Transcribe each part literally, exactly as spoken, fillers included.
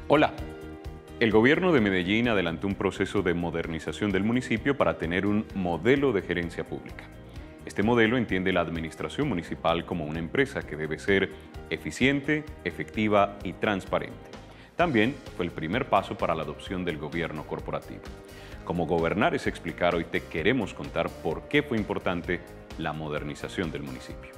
Hola. El gobierno de Medellín adelantó un proceso de modernización del municipio para tener un modelo de gerencia pública. Este modelo entiende la administración municipal como una empresa que debe ser eficiente, efectiva y transparente. También fue el primer paso para la adopción del gobierno corporativo. Como gobernar es explicar, hoy te queremos contar por qué fue importante la modernización del municipio.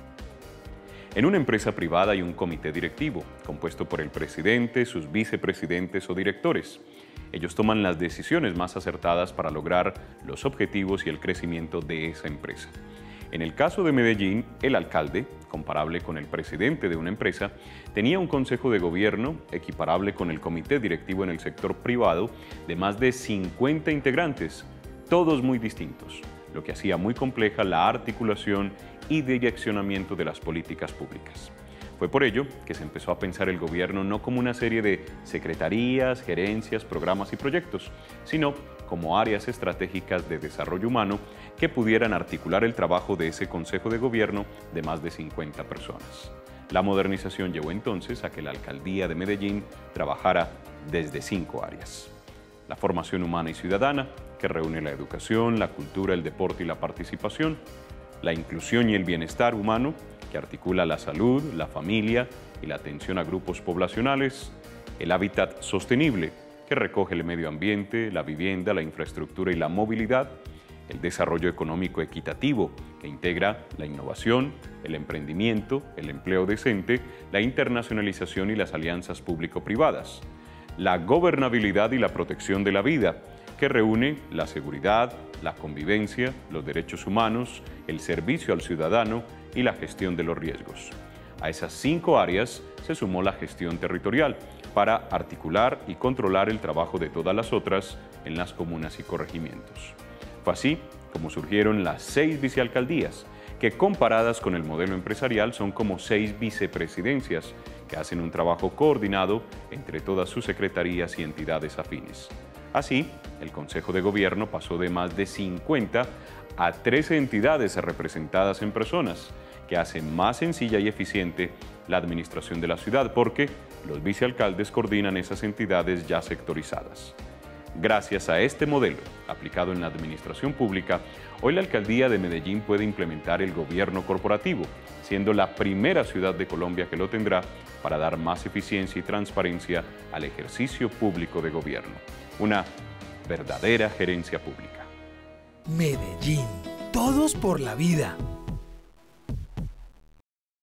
En una empresa privada hay un comité directivo, compuesto por el presidente, sus vicepresidentes o directores. Ellos toman las decisiones más acertadas para lograr los objetivos y el crecimiento de esa empresa. En el caso de Medellín, el alcalde, comparable con el presidente de una empresa, tenía un consejo de gobierno equiparable con el comité directivo en el sector privado de más de cincuenta integrantes, todos muy distintos, lo que hacía muy compleja la articulación y direccionamiento de las políticas públicas. Fue por ello que se empezó a pensar el gobierno no como una serie de secretarías, gerencias, programas y proyectos, sino como áreas estratégicas de desarrollo humano que pudieran articular el trabajo de ese consejo de gobierno de más de cincuenta personas. La modernización llevó entonces a que la alcaldía de Medellín trabajara desde cinco áreas. La formación humana y ciudadana, que reúne la educación, la cultura, el deporte y la participación. La inclusión y el bienestar humano, que articula la salud, la familia y la atención a grupos poblacionales. El hábitat sostenible, que recoge el medio ambiente, la vivienda, la infraestructura y la movilidad. El desarrollo económico equitativo, que integra la innovación, el emprendimiento, el empleo decente, la internacionalización y las alianzas público-privadas. La gobernabilidad y la protección de la vida, que reúne la seguridad, la convivencia, los derechos humanos, el servicio al ciudadano y la gestión de los riesgos. A esas cinco áreas se sumó la gestión territorial para articular y controlar el trabajo de todas las otras en las comunas y corregimientos. Fue así como surgieron las seis vicealcaldías, que comparadas con el modelo empresarial son como seis vicepresidencias que hacen un trabajo coordinado entre todas sus secretarías y entidades afines. Así, el Consejo de Gobierno pasó de más de cincuenta a trece entidades representadas en personas, que hacen más sencilla y eficiente la administración de la ciudad, porque los vicealcaldes coordinan esas entidades ya sectorizadas. Gracias a este modelo, aplicado en la administración pública, hoy la alcaldía de Medellín puede implementar el gobierno corporativo, siendo la primera ciudad de Colombia que lo tendrá para dar más eficiencia y transparencia al ejercicio público de gobierno. Una verdadera gerencia pública. Medellín, todos por la vida.